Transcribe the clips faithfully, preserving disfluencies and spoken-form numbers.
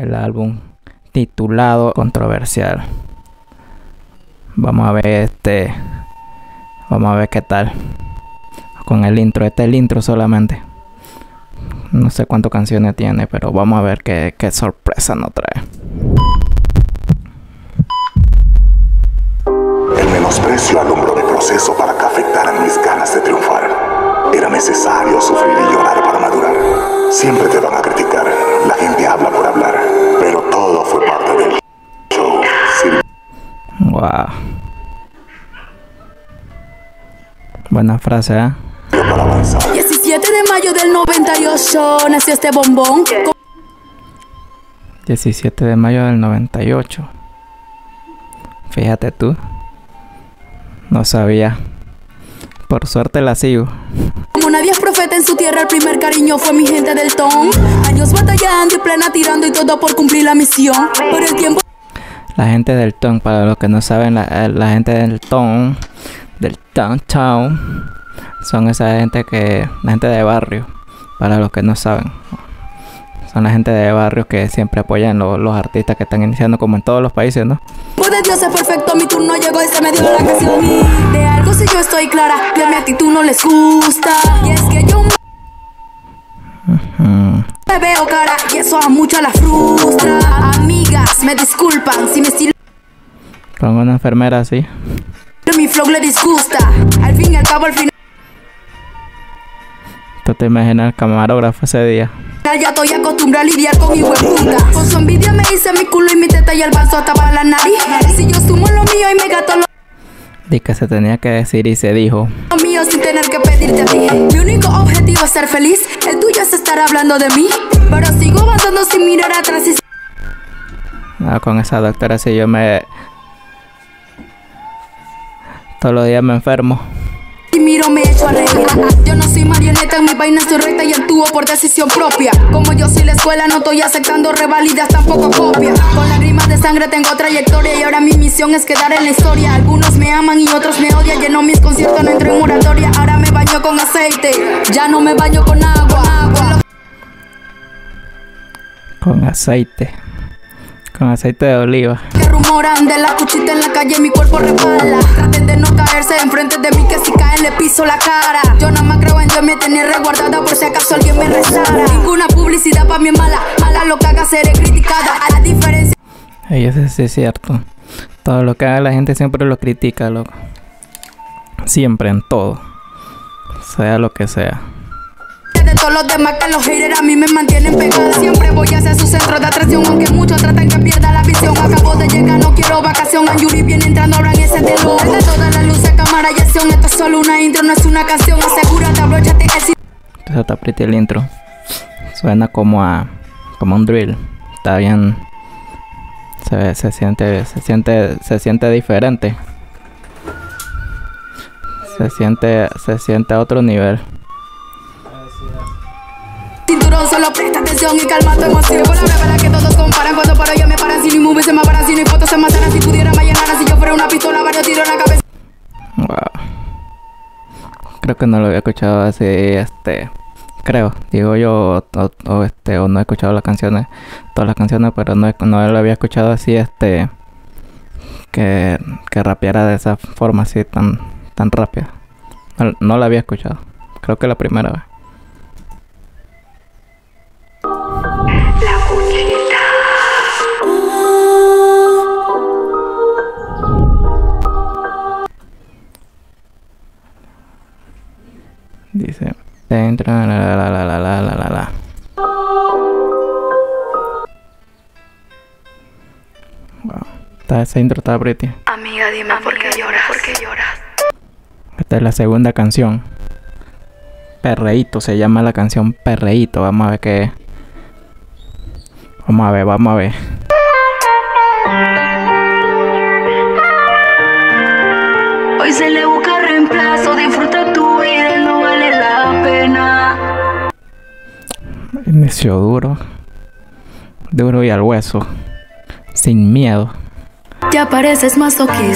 el álbum titulado Controversial. Vamos a ver este, vamos a ver qué tal con el intro. Este es el intro solamente. No sé cuántas canciones tiene, pero vamos a ver qué, qué sorpresa nos trae. El menosprecio alumbró mi proceso para que afectaran mis ganas de triunfar. Era necesario sufrir y llorar para madurar. Siempre te van a criticar, la gente habla por hablar, pero todo fue parte del show. Sí. Wow. Buena frase, ¿eh? Para avanzar. diecisiete de mayo del noventa y ocho nació este bombón. diecisiete de mayo del noventa y ocho. Fíjate tú. No sabía. Por suerte la sigo. Como nadie es profeta en su tierra, el primer cariño fue mi gente del ton. Años batallando y plena tirando y todo por cumplir la misión. Por el tiempo. La gente del ton, para los que no saben, la, la gente del ton, del downtown, son esa gente que, la gente de barrio, para los que no saben. Son la gente de barrio que siempre apoyan lo, los artistas que están iniciando, como en todos los países, ¿no? De Dios es perfecto, mi turno llegó y se me dio la canción. Y de algo si yo estoy clara, que mi actitud no les gusta. Y es que yo uh-huh. me veo cara y eso a muchas la frustra. Amigas, me disculpan si me estilo. Con una enfermera así. Mi flow le disgusta. Al fin y al cabo, al final. ¿Tú te imaginas el camarógrafo ese día? Ya estoy acostumbrada a lidiar con mi hueputa. Con su envidia me hice mi culo y mi teta y el vaso hasta para la nariz. Si yo sumo lo mío y me gasto lo Di que se tenía que decir y se dijo. Lo mío sin tener que pedirte a ti. Mi único objetivo es ser feliz. El tuyo es estar hablando de mí. Pero sigo avanzando sin mirar atrás y... No, con esa doctora si yo me... Todos los días me enfermo. Y miro me echo a reír. Yo no soy marioneta, en mi vaina estoy recta y actúo por decisión propia. Como yo soy la escuela, no estoy aceptando revalidas, tampoco copias. Con lágrimas de sangre tengo trayectoria y ahora mi misión es quedar en la historia. Algunos me aman y otros me odian. Lleno mis conciertos, no entro en oratoria. Ahora me baño con aceite, ya no me baño con agua. agua. Con aceite. Con aceite de oliva. Que rumoran de la cuchita en la calle, mi cuerpo resbala. Traten de no caerse enfrente de mí, que si caen le piso la cara. Yo nada más creo en Dios, me tenía resguardada por si acaso alguien me rezara. Ninguna publicidad para mí es mala, mala lo que haga seré criticada. A la diferencia. Eso sí es cierto. Todo lo que haga la gente siempre lo critica, loco. Siempre, en todo. Sea lo que sea. De todos los demás que los haters a mí me mantienen pegada. Siempre voy hacia su centro de atracción, aunque muchos tratan que pierda la visión. Acabo de llegar, no quiero vacación. A Yuri viene entrando ahora en ese telón. De todas las luces, cámara y acción. Esto es solo una intro, no es una canción. Asegúrate, abróchate el cinturón. Eso está pretty el intro. Suena como a... como un drill. Está bien. Se, se siente... Se siente... Se siente diferente. Se siente... Se siente a otro nivel. Cinturón, solo presta atención y calma tu emoción. Por la verdad que todos comparan, cuando paro yo me paran. Si ni movie se me paran, si ni fotos se mataran. Si pudiera me llenaran, si yo fuera una pistola, varios tiros en la cabeza. Wow. Creo que no lo había escuchado así, este... Creo, digo yo, o, o este, o no he escuchado las canciones, todas las canciones, pero no, no lo había escuchado así, este... Que, que rapeara de esa forma así, tan, tan rápida. No, no la había escuchado, creo que la primera vez. La cuchita. Dice, dentro, la la la la la la la la. Wow, está, ese intro está pretty. Amiga, dime por qué lloras, por qué lloras. Esta es la segunda canción. Perreíto se llama la canción, Perreíto. Vamos a ver qué. Vamos a ver, vamos a ver. Hoy se le busca reemplazo, disfruta tu vida, no vale la pena. Inicio duro. Duro y al hueso. Sin miedo. Ya pareces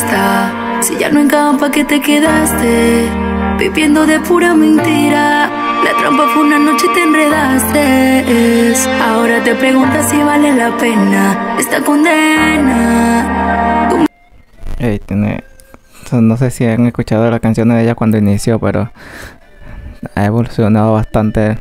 masoquista. Si ya no encampa que te quedaste viviendo de pura mentira. La trampa fue una noche y te enredaste. Ahora te preguntas si vale la pena esta condena. Tú... Hey, tiene... No sé si han escuchado la canción de ella cuando inició, pero ha evolucionado bastante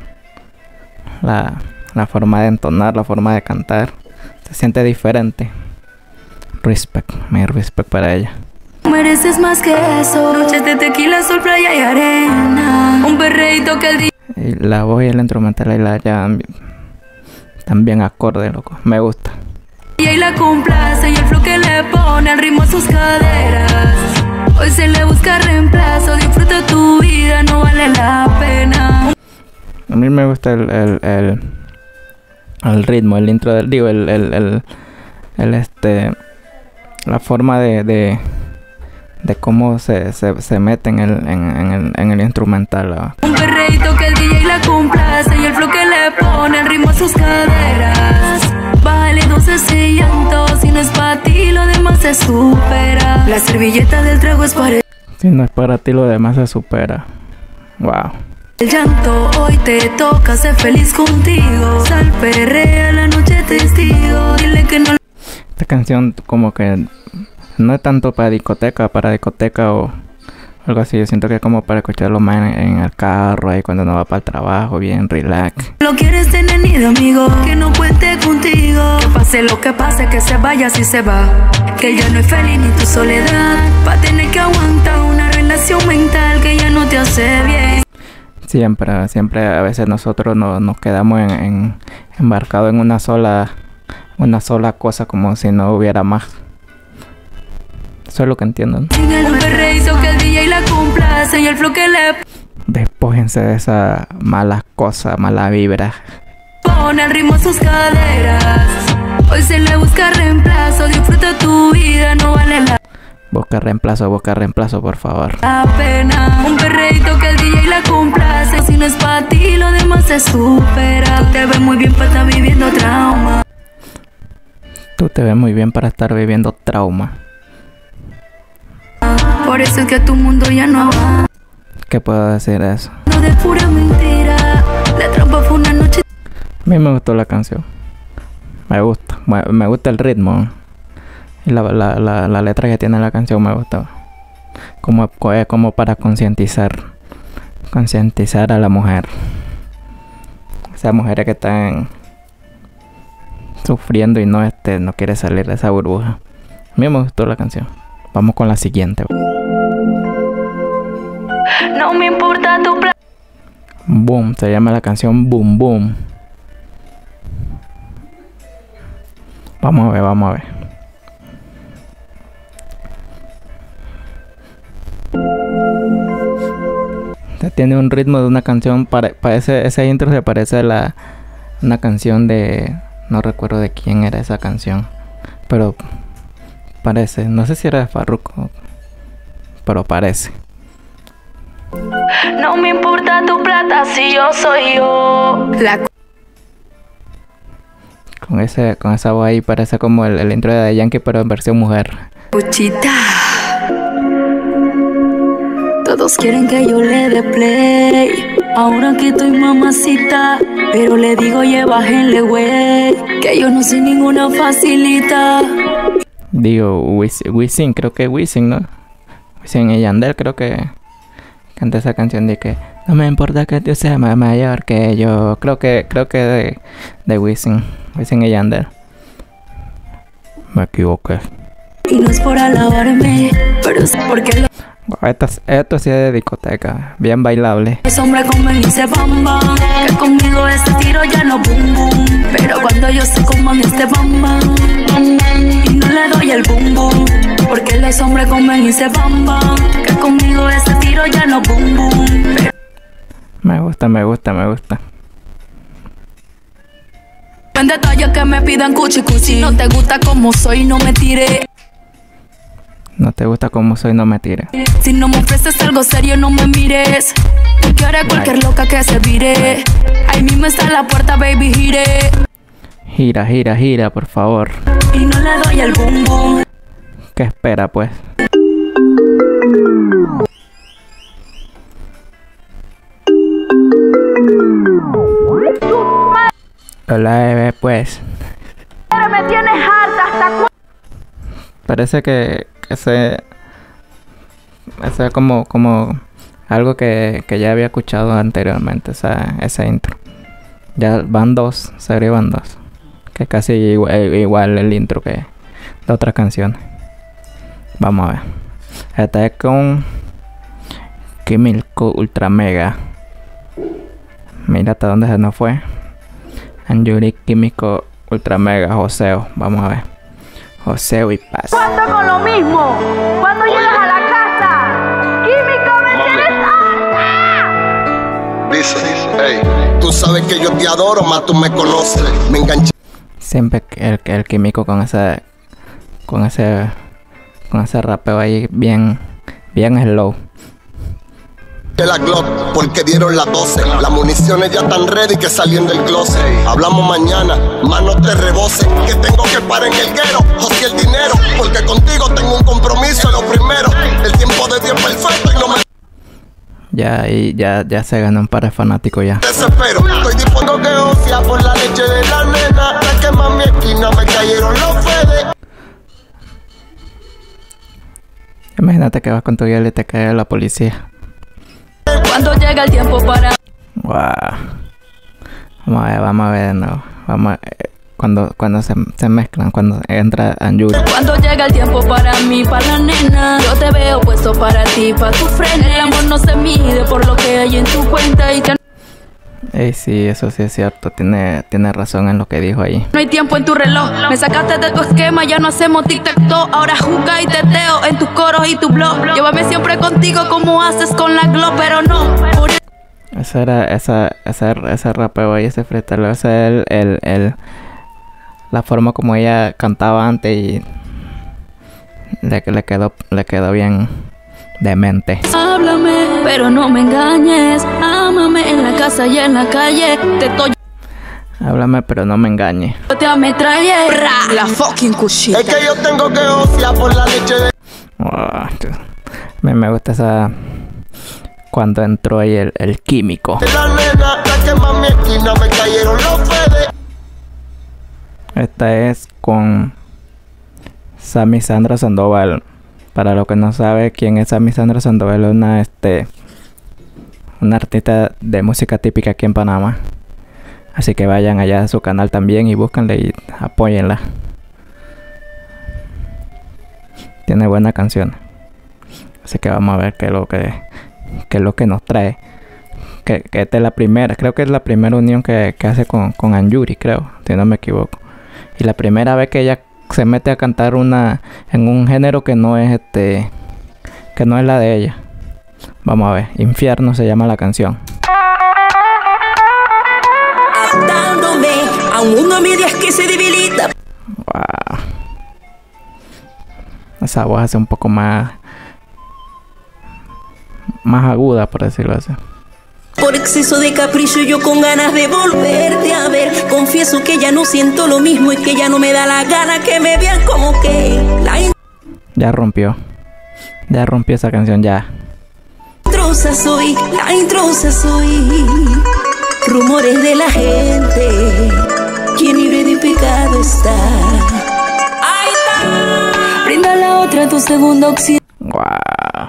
la, la forma de entonar, la forma de cantar. Se siente diferente. Respect, mi respect para ella. Mereces más que eso. Noches de tequila, sol, playa y arena. Un perreíto que el día. Y la voz y el instrumental y la ya también acorde, loco. Me gusta. Y la complace y el flow que le pone al ritmo a sus caderas. Hoy se le busca reemplazo. Disfruta tu vida, no vale la pena. A mí me gusta el, el, el, el ritmo, el intro del digo, el, el, el, el este, la forma de, de, de cómo se, se, se mete en el, en, en el, en el instrumental. ¿No? Un perreíto que el D J la complace y el flow que le pone el ritmo a sus caderas. Bájale dos ese llanto, si no es para ti lo demás se supera. La servilleta del trago es para si no es para ti lo demás se supera. Wow. el llanto. Hoy te toca ser feliz contigo. Sal, perrea, la noche testigo. Dile que no. Esta canción como que no es tanto para discoteca, para discoteca o algo así. Yo siento que es como para escucharlo más en, en el carro, ahí cuando no va para el trabajo, bien relax. Lo quieres tener ni de amigo, que no cuente contigo. Que pase lo que pase, que se vaya si se va. Que ya no es feliz ni tu soledad. Va a tener que aguantar una relación mental que ya no te hace bien. Siempre, siempre a veces nosotros no, nos quedamos en, en, embarcados en una sola, una sola cosa como si no hubiera más. Eso es lo que entiendo, ¿no? Sin el perreíto que el D J la complace y el flow que le despójense de esas malas cosas, malas vibras. pone el ritmo a sus caderas. Hoy se le busca reemplazo. Disfruta tu vida, no vale la Busca reemplazo, busca reemplazo, por favor. la pena. Un perreíto que el D J la complace. Si no es para ti, lo demás se supera. Tú te ves muy bien para estar viviendo trauma. Tú te ves muy bien para estar viviendo trauma. Por eso es que tu mundo ya no va. ¿Qué puedo decir de eso? No de pura mentira. La trampa fue una noche. A mí me gustó la canción. Me gusta. Me, me gusta el ritmo. Y la, la, la, la letra que tiene la canción me gusta. Como, como para concientizar. Concientizar a la mujer. Esas mujeres que están sufriendo y no, este, no quiere salir de esa burbuja. A mí me gustó la canción. Vamos con la siguiente. No me importa tu plan. Boom, se llama la canción Boom Boom. Vamos a ver, vamos a ver. Tiene un ritmo de una canción, pare, parece, ese intro se parece a la, una canción de, no recuerdo de quién era esa canción, pero parece, no sé si era de Farruko, pero parece. No me importa tu plata si yo soy yo. La Con ese, con esa voz ahí parece como el, el intro de Daddy Yankee, pero en versión mujer. cuchita. Todos quieren que yo le dé play. Ahora que estoy mamacita, pero le digo, oye, bájenle, güey, que yo no soy ninguna facilita. Digo, Wisin, Wisin, creo que Wisin, ¿no? Wisin y Yandel creo que canta esa canción de que no me importa que tú seas más mayor que yo. Creo que, creo que de, de Wisin, Wisin y Yandel. Me equivoqué. Y no es por alabarme, pero es porque lo Esto, esto sí es de discoteca, bien bailable. los hombres comen y se bam bam. Que conmigo este tiro ya no boom boom. Pero cuando yo se coman este bam bam, y no le doy el boom boom. Porque los hombres comen y se bam bam. Que conmigo este tiro ya no boom boom. Pero Me gusta, me gusta, me gusta. en detalle que me pidan cuchi cuchi. No te gusta como soy, no me tire. No te gusta como soy, no me tires. Si no me ofreces algo serio, no me mires. Porque ahora cualquier loca que se vire. Ahí mismo está la puerta, baby, gire. Gira, gira, gira, por favor. Y no le doy el boom boom. ¿Qué espera, pues? Hola, bebé, pues. Me tienes harta hasta cu... Parece que ese... Ese es como, como algo que, que ya había escuchado anteriormente, esa, esa intro. Ya van dos, serio van dos. Que casi igual, igual el intro que de otras canciones. Vamos a ver. Esta es con Químico Ultra Mega. Mira hasta dónde se nos fue. Anjuri, Químico Ultra Mega, Joseo. Vamos a ver. Joseo y Paz. ¿Cuándo con lo mismo? ¿Cuándo llegas a la casa? Químico, ¿me tienes harta? Dice, hey, tú sabes que yo te adoro, más tú me conoces. Me enganché. Siempre el, el Químico con ese, con ese, con ese rapeo ahí bien, bien slow. De la Glock, porque dieron las doce. Las municiones ya están ready que salien del closet. Hablamos mañana, más no te rebose. Que tengo que parar en el guero, José el dinero. Porque contigo tengo un compromiso, lo primero. El tiempo de Dios perfecto y no me Ya, y ya, ya se ganó un par de fanáticos ya. desespero. Estoy dispuesto que ocia por la leche de la nena. La que más mi esquina me cayeron los fedes. Imagínate que vas con tu guía y te cae la policía. Cuando llega el tiempo para... Wow. Vamos a ver, vamos a ver de nuevo. Vamos a ver, cuando, cuando se, se mezclan, cuando entra Anjuri. Cuando llega el tiempo para mí, para la nena, yo te veo puesto para ti, para tu frente. El amor no se mide por lo que hay en tu cuenta y que Ey, sí, eso sí es cierto. Tiene, tiene razón en lo que dijo ahí. no hay tiempo en tu reloj. Me sacaste de tu esquema, ya no hacemos tic-tac-toe. Ahora juca y teteo en tus coros y tu blog. Llévame siempre contigo como haces con la glow, pero no. Por eso Esa era, esa, esa, ese rapeo ahí, ese freestyle, ese es el, el, el, la forma como ella cantaba antes y le, le quedó, le quedó bien demente. háblame, pero no me engañes. Ámame en la casa y en la calle. Te estoy... Háblame, pero no me engañe. te ametrallé. La fucking cuchita. Es que yo tengo que ocia por la leche de Oh, me, me gusta esa... Cuando entró ahí el, el Químico. la nena. La que más mi esquina me cayeron los fedes. Esta es con Sammy Sandra Sandoval. Para lo que no sabe quién es Sammy Sandra Sandoval, es una este una artista de música típica aquí en Panamá. Así que vayan allá a su canal también y búsquenla y apóyenla. Tiene buena canción. Así que vamos a ver qué es lo que qué es lo que nos trae. Que, que esta es la primera, creo que es la primera unión que, que hace con, con Anjuri, creo, si no me equivoco. Y la primera vez que ella se mete a cantar una en un género que no es este que no es la de ella. Vamos a ver, Infierno se llama la canción. Dándome a uno a medias que se debilita. Wow. Esa voz hace un poco más más aguda, por decirlo así. Por exceso de capricho yo con ganas de volverte a ver. Confieso que ya no siento lo mismo y que ya no me da la gana que me vean como que la Ya rompió. Ya rompió esa canción ya. intrusa soy, la intrusa soy. Rumores de la gente, quien libre de pecado está. Ahí está. Brinda a la otra tu segunda opción. Wow.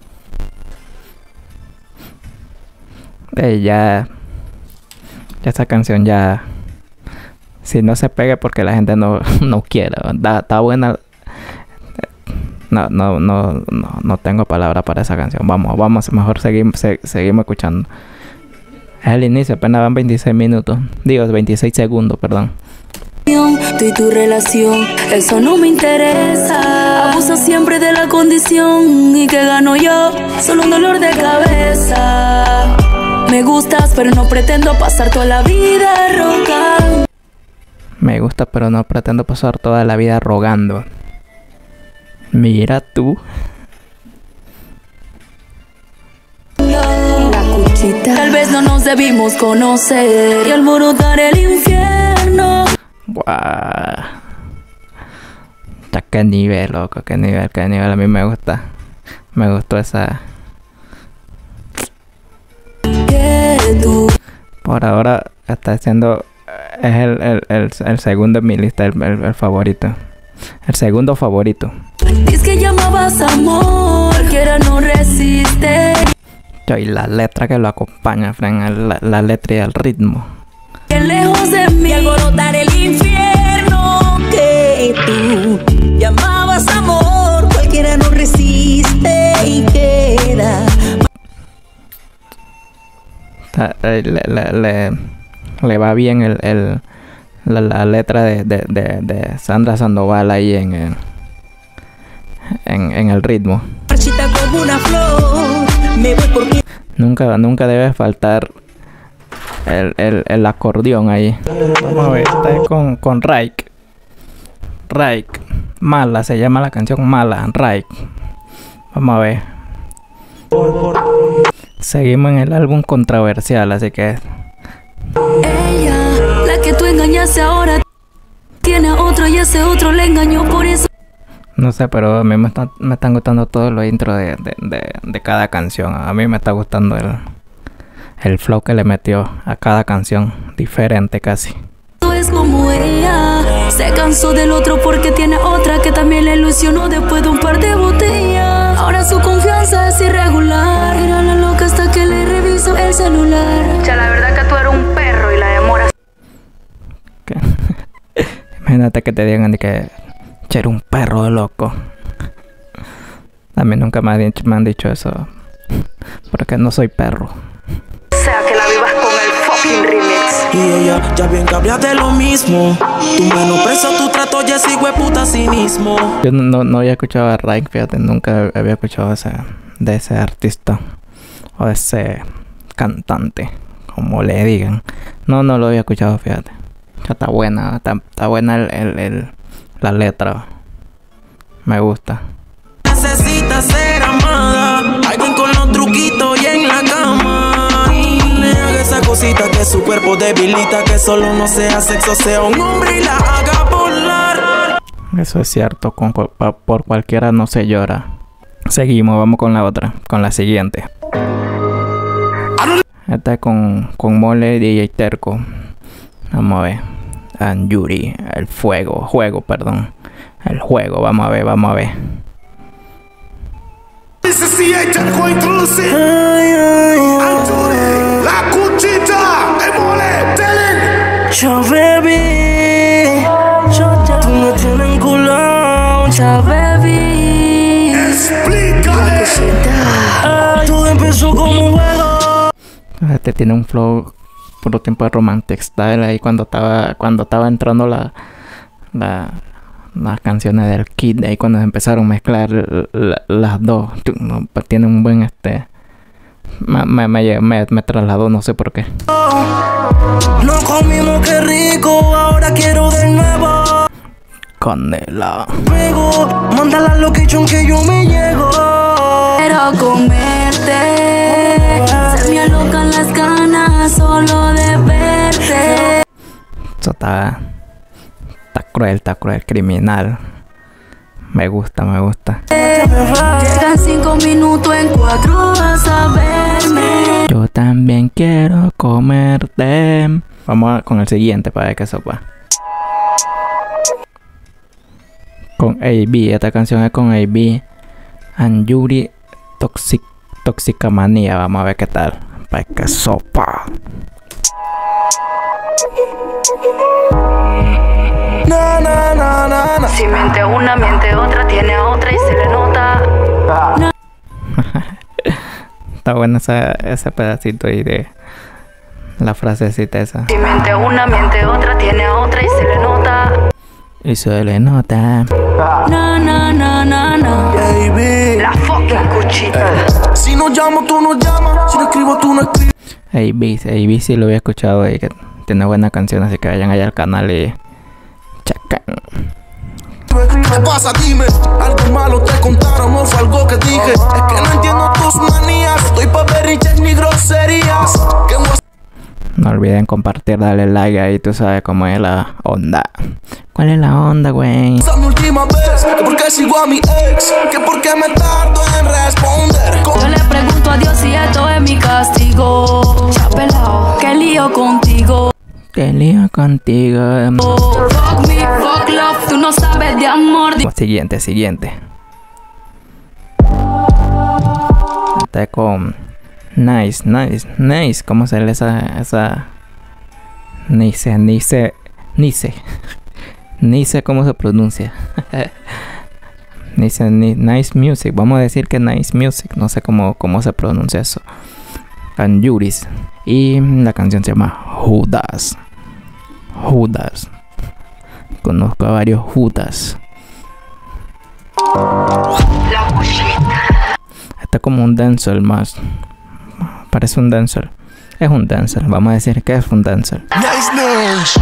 Eh, ya ya esa canción ya si no se pegue porque la gente no, no quiere. Está buena. No, no, no, no, no tengo palabra para esa canción. Vamos, vamos, mejor seguimos, se, seguimos escuchando. Es el inicio, apenas van veintiséis minutos. Digo, veintiséis segundos, perdón. Tú y tu relación, eso no me interesa. Abuso siempre de la condición y que gano yo, solo un dolor de cabeza. Me gustas, pero no pretendo pasar toda la vida rogando. Me gusta, pero no pretendo pasar toda la vida rogando. Mira tú. La cuchita. Tal vez no nos debimos conocer y alborotar el infierno. Guau. Qué nivel, loco, qué nivel, qué nivel. A mí me gusta. Me gustó esa. Que tú Por ahora está siendo... Es el, el, el, el segundo en mi lista, el, el, el favorito. El segundo favorito. Dices que llamabas amor, cualquiera no resiste. Y la letra que lo acompaña, Fran, la, la letra y el ritmo. Que lejos de mí alborotar el infierno que tú llamabas amor, cualquiera no resiste y queda. Le, le, le, le va bien el, el, la, la letra de, de, de, de Sandra Sandoval ahí en el, en, en el ritmo. Marchita como una flor, me voy porque... Nunca, nunca debe faltar el, el, el acordeón ahí. Vamos a ver, está con, con Raik. Raik. Mala, se llama la canción Mala, Raik. Vamos a ver. Seguimos en el álbum controversial, así que... Ella, la que tú engañaste ahora, tiene a otro y ese otro le engañó por eso. No sé, pero a mí me, está, me están gustando todos los intros de, de, de, de cada canción. A mí me está gustando el, el flow que le metió a cada canción. Diferente casi. Es como ella, se cansó del otro porque tiene otra que también le ilusionó después de un par de botellas. Ahora su confianza es irregular. Era la loca hasta que le revisó el celular. Ya la verdad que tú eres un perro y la demoras. Imagínate que te digan de que che, era un perro de loco. A mí nunca me han dicho, me han dicho eso. Porque no soy perro. O sea que la vivas con el fucking remix. Y ella, ya bien que hablas de lo mismo. Tu menosprecio, tu trato, ya ese hueputa cinismo. Yo no, no, no había escuchado a Raik, fíjate. Nunca había escuchado ese, de ese artista. O de ese cantante. Como le digan. No, no lo había escuchado, fíjate. Ya está buena. Está, está buena el... el, el la letra. Me gusta. Necesita ser amada. Alguien con los truquitos y en la cama. Y le haga esa cosita que su cuerpo debilita. Que solo no sea sexo, sea un hombre y la haga volar. Eso es cierto. Con, por cualquiera no se llora. Seguimos, vamos con la otra. Con la siguiente. Esta es con, con Mole y D J Terco. Vamos a ver. And Yuri, el fuego, juego, perdón. El juego, vamos a ver, vamos a ver. La cuchita, el mole, telen. Cha baby, tú no tienes culo. Cha baby, Explícale. Todo empezó como un juego. Este tiene un flow por tiempo de Romantic Style ahí cuando estaba cuando estaba entrando la, la las canciones del Kid, ahí cuando empezaron a mezclar la, las dos. No, tiene un buen este me, me, me, me, me trasladó, no sé por qué. No comimos, qué rico, ahora quiero de nuevo. Canela. Luego, manda la location que yo me llego. quiero comerte. Se me alocan las ganas solo de verte. Eso está, está cruel, está cruel, criminal. Me gusta, me gusta. Llegan cinco minutos, en cuatro vas a verme. Yo también quiero comerte. Vamos a, con el siguiente para ver qué sopa. Con A B, esta canción es con A B and Yuri, Toxic, Tóxica Manía. Vamos a ver qué tal. Para que sopa. Na, na, na, na, na. Si miente una, miente otra, tiene a otra y se le nota. Está bueno esa, ese pedacito ahí de la frasecita esa. Si miente una, miente otra, tiene a otra y se le nota. Y se le nota. Na, na, na, na, na. Baby. La fucking cuchita. Si no llamo, tú no llamas. Si no escribo, tú no escribes. A B, A B sí lo había escuchado y que tiene buena canción, así que vayan allá al canal y chequen. ¿Qué pasa? Dime, algo malo te contaron o fue algo que dije. Es que no entiendo tus manías. Estoy pa' berrinches ni groserías. No olviden compartir, darle like ahí, tú sabes cómo es la onda. ¿Cuál es la onda, güey? Esa mi última vez, que por qué sigo a mi ex, que por qué me tardo en responder. Yo le pregunto a Dios si esto es mi castigo. Chapelao, qué lío contigo. Qué lío contigo. Oh, fuck me, fuck love, tú no sabes de amor. Oh, siguiente, siguiente. Está con nice, nice, nice. ¿Cómo se lee esa, esa? Nice, nice, nice. Nice, ¿cómo se pronuncia? Nice, ni, nice music. Vamos a decir que nice music. No sé cómo, cómo se pronuncia eso. Anjuris. Y la canción se llama Judas. Judas. Conozco a varios Judas. Está como un dancer más. Parece un dancer. Es un dancer. Vamos a decir que es un dancer. Nice, nice.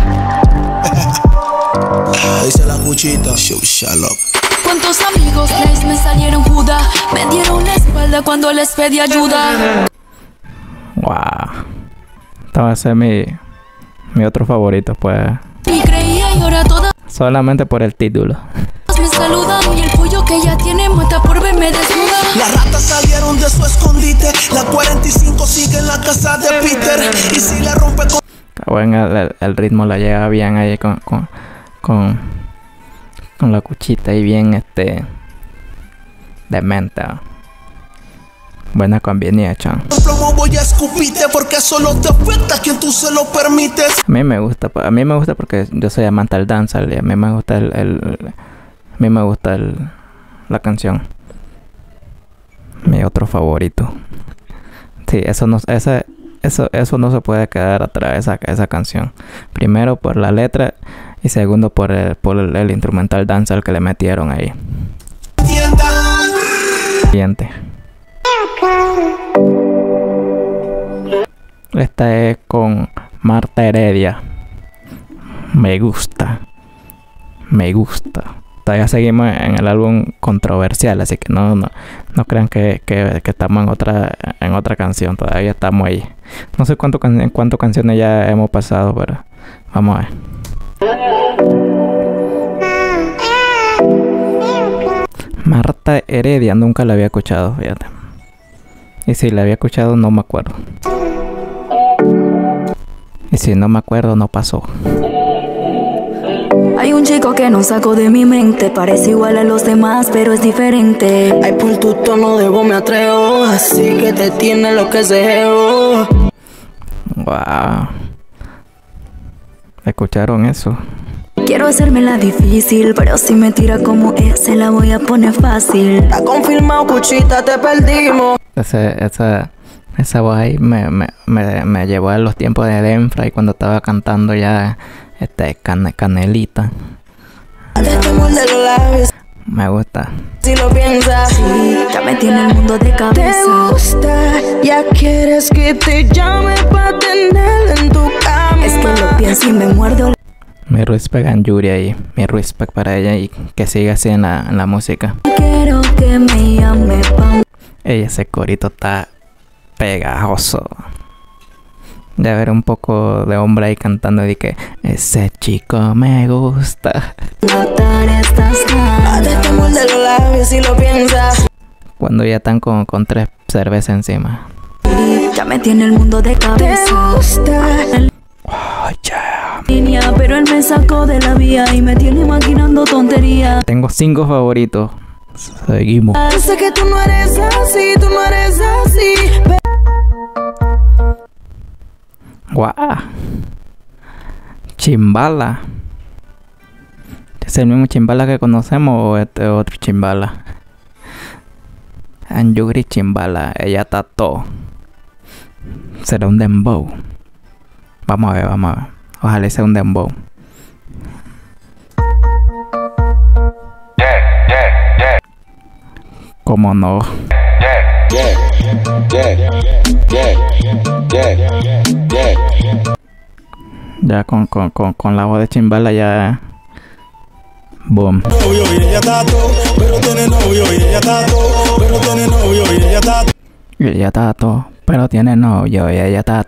Dice la cuchita. Show Shalom. ¿Cuántos amigos nice me salieron Judas? Me dieron la espalda cuando les pedí ayuda. Wow. Esta va a ser mi, mi otro favorito, pues. Y creía y ahora todas Solamente por el título. me saludan y el pollo que ella tiene mata por verme desnuda. Las ratas salieron de su escondite. La cuarenta y cinco sigue en la casa de Peter. Y si la rompe con... Bueno, el, el, el ritmo la lleva bien ahí con, con, con, con la cuchita y bien este de menta. Buena combinación. plomo voy a escupirte porque solo te afecta a quien tú se lo permites. A mí me gusta, a mí me gusta porque yo soy amante del dancehall y a mí me gusta el, el, el a mí me gusta el, la canción. Mi otro favorito. Sí, eso no, ese, eso, eso no se puede quedar atrás, esa, esa canción. Primero por la letra y segundo por el, por el, el instrumental dancehall que le metieron ahí. Siguiente. Esta es con Marta Heredia. Me gusta. Me gusta. Todavía seguimos en el álbum controversial, así que no, no, no crean que, que, que estamos en otra, en otra canción. Todavía estamos ahí. No sé cuánto, en cuántas canciones ya hemos pasado, pero vamos a ver. Marta Heredia, nunca la había escuchado, fíjate. Y si la había escuchado, no me acuerdo. Y si no me acuerdo, no pasó. Hay un chico que no saco de mi mente. Parece igual a los demás, pero es diferente. Ay, por tu tono de voz me atrevo. Así que te tiene lo que deseo. Wow. ¿Escucharon eso? Quiero hacerme la difícil, pero si me tira como es, se la voy a poner fácil. Está confirmado, cuchita, te perdimos. Ese, esa, esa voz ahí me, me, me, me llevó a los tiempos de Denfra y cuando estaba cantando ya este can, Canelita. Me gusta. Si lo piensas, Sí, ya me tiene el mundo de cabeza. te gusta, ya quieres que te llame para tenerlo en tu cama. Es que lo pienso y me muerdo. Mi respect a Yuri ahí. Mi respect para ella y que siga así en la, en la música. Quiero que me llame pa' Ey, ese corito está pegajoso. De haber un poco de hombre ahí cantando y que ese chico me gusta. matar estas ganas. Te te muerde los labios si lo piensas. Cuando ya están con, con tres cervezas encima. Ya me tiene el mundo de Te cabeza. gusta. Oh, yeah. Línea, pero él me sacó de la vía y me tiene maquinando tonterías. Tengo cinco favoritos. Seguimos. Yo sé que tú no eres así, tú no eres así. Guau. Chimbala. ¿Es el mismo Chimbala que conocemos o este otro Chimbala? Anjuri Chimbala. Ella está todo. Será un dembow. Vamos a ver, vamos a ver. Ojalá sea un dembow. ¿Cómo no? Ya con, con, con, con la voz de Chimbala ya... Boom. Novio y ella está todo, pero tiene novio y ella está todo, pero tiene novio y ella está Y ella está todo, pero tiene novio y ella está todo.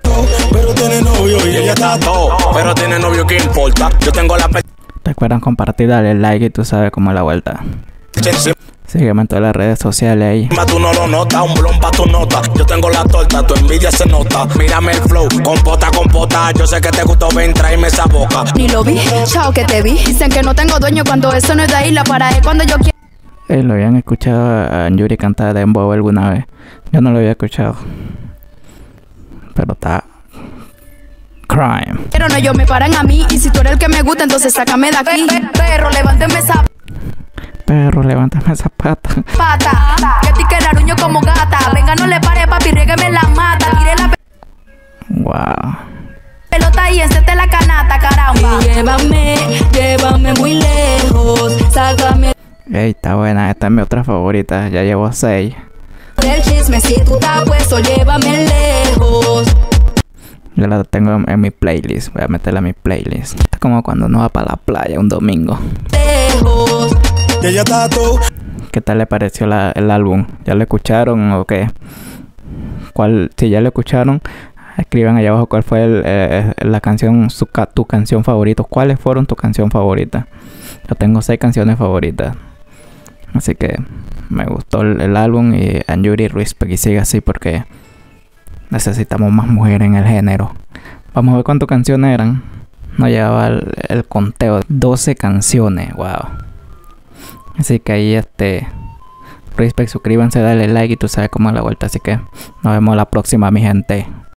pero tiene novio y ella está todo. Pero tiene novio, ¿qué importa? Yo tengo la pe... Recuerden compartir, darle like y tú sabes cómo es la vuelta. Sígueme en todas las redes sociales ahí. Tú no lo notas, un blon pa' tu nota. Yo tengo la torta, tu envidia se nota. Mírame el flow, compota, compota. Yo sé que te gustó, ven, tráeme esa boca. Ni lo vi, chao que te vi. Dicen que no tengo dueño cuando eso no es de ahí. La para es cuando yo quiero. Eh, ¿Lo habían escuchado a Yuri cantar Dembow alguna vez? Yo no lo había escuchado. Pero está... crime. Pero no, ellos me paran a mí. Y si tú eres el que me gusta, entonces sácame de aquí. Perro, levánteme esa... Perro, levántame esa pata. Pata, que ti que raruño como gata. Venga, no le pare, papi, riégueme la mata. Tire la Wow. pelota y encete la canata, caramba. Y llévame, llévame muy lejos. Sácame Ey, está buena. Esta es mi otra favorita. Ya llevo seis. del chisme. Si tú estás puesto, llévame lejos. Yo la tengo en, en mi playlist. Voy a meterla en mi playlist. Es como cuando uno va para la playa un domingo. Lejos. Y ella está todo. ¿Qué tal le pareció la, el álbum? ¿Ya lo escucharon o qué? ¿Cuál? Si ya lo escucharon, escriban allá abajo cuál fue el, eh, la canción, su, tu canción favorita. ¿Cuáles fueron tu canción favorita? Yo tengo seis canciones favoritas. Así que me gustó el, el álbum y Anjuri, respect y sigue así porque necesitamos más mujeres en el género. Vamos a ver cuántas canciones eran. No llevaba el, el conteo. doce canciones, wow. Así que ahí este... respect, suscríbanse, dale like y tú sabes cómo es la vuelta. Así que nos vemos la próxima, mi gente.